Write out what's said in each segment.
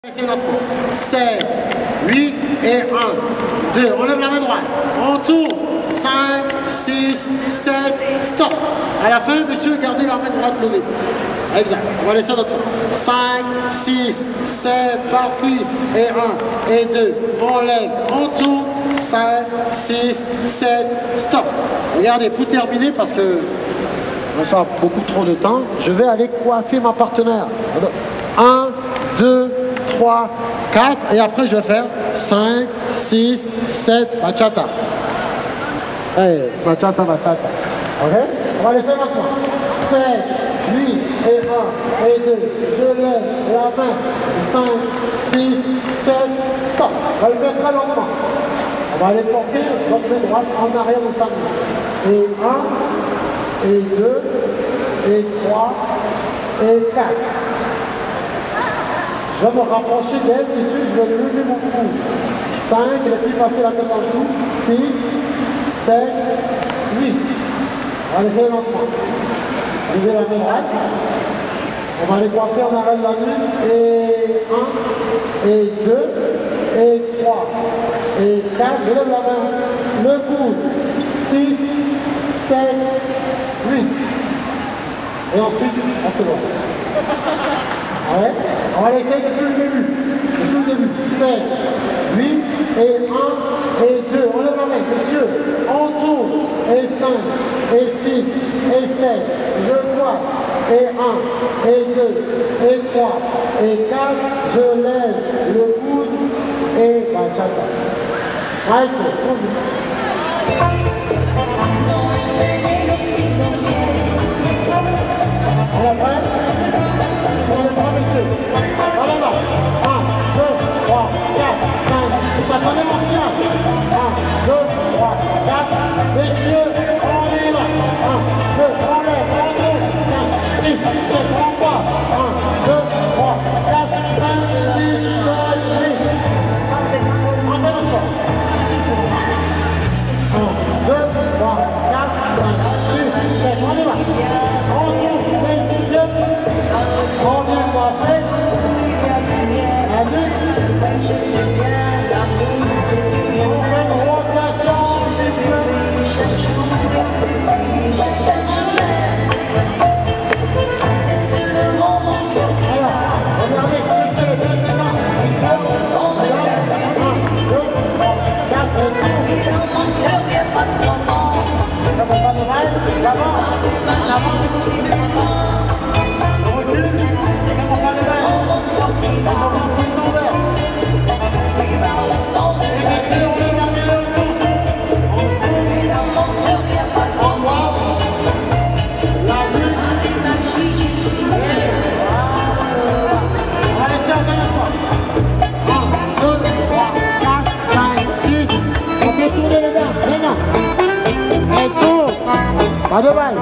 C'est notre 7, 8 et 1, 2, on lève la main droite, on tourne, 5, 6, 7, stop. À la fin, monsieur, gardez la main droite levée. Exact, on va laisser notre tour. 5, 6, c'est parti, et 1, et 2, on lève, on tourne, 5, 6, 7, stop. Regardez, pour terminer, parce que il reste pas beaucoup trop de temps, je vais aller coiffer ma partenaire. 1, 2, 3, 4, et après je vais faire 5, 6, 7, bachata. Hey, bachata, bachata. Ok? On va laisser maintenant. 7, 8 et 1 et 2. Je lève la main. 5, 6, 7, stop. On va le faire très lentement. On va aller porter votre main droite en arrière de sa main. Et 1, et 2, et 3, et 4. Je vais me rapprocher d'elle, ici, je vais lever mon cou. 5, les filles passer la tête en dessous. 6, 7, 8. On va laisser lentement. Levez la main droite. On va les coiffer en arrêt de la nuit. Et 1, et 2, et 3, et 4. Je lève la main. Le coude. 6, 7, 8. Et ensuite, on se voit. Ouais. On va l'essayer depuis le début. Depuis le début. 7, 8 et 1 et 2. On lève la main, messieurs. On tourne. Et 5, et 6, et 7. Je coiffe. Et 1, et 2, et 3, et 4. Je lève le coude et bachata. Maestro, on la presse. On le prend, messieurs. Allez là. 1, 2, 3, 4, 5. C'est pas quand même ancien. 1, 2, 3, 4. Messieurs, on est là. 1, 2, on lève, 5, 6, 7, on part. 1, 2, 3, 4, 5, 6, 7, 8. On fait encore. 1, 2, 3, 4, 5, 6, 7. On est là. On tourne, messieurs. On vient coiffer. La nuque. On fait une rotation. Voilà. Regardez si je fais les deux séquences. 1, 2, 3, 4, et tout. Ça ne va pas de mal. J'avance. J'avance. Pas de bail.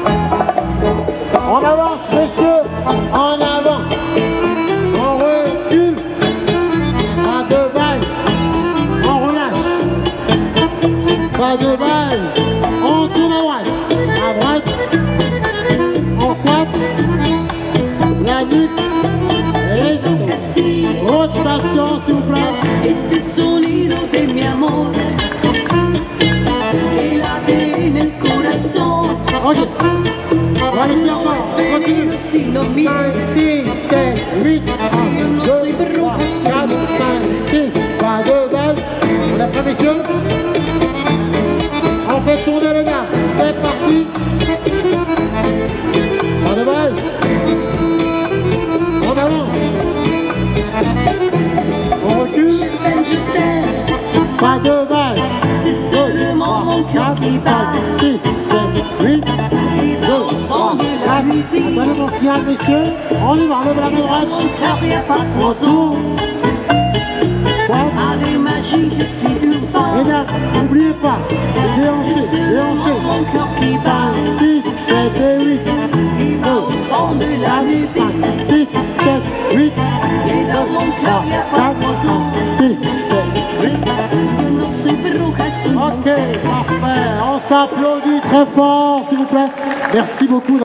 On avance, messieurs, en avant. On recule. Pas de bail. On relâche. Pas de bail. On tourne à droite. On coiffe. La nuque. Et rotation, s'il vous plaît. Este sonido de mi amor. Ok, on va laisser encore, on continue. 5, 6, 7, 8, 1, 2, 3, 4, 5, 6, pas de base. On a prêt, messieurs? On fait tourner les gars, c'est parti. Pas de base. On avance. On recule. Pas de base. C'est seulement mon cœur qui bat. 6, 7, 8. La musique. Attendez mon signal, messieurs. On y va, on lève la main droite. Mon cœur, il n'y a pas de Retour. Avec magie, je suis une femme. Regarde, n'oubliez pas. Déhanchez, déhanchez. Mon cœur qui 5, bat. 6, 7 et 8. Il va au son de la musique. 6, 7, 8. Et dans mon cœur, il n'y a pas de 6, 7, 8. Yo no soy bruja, soy Ok, parfait. On s'applaudit très fort, s'il vous plaît. Merci beaucoup.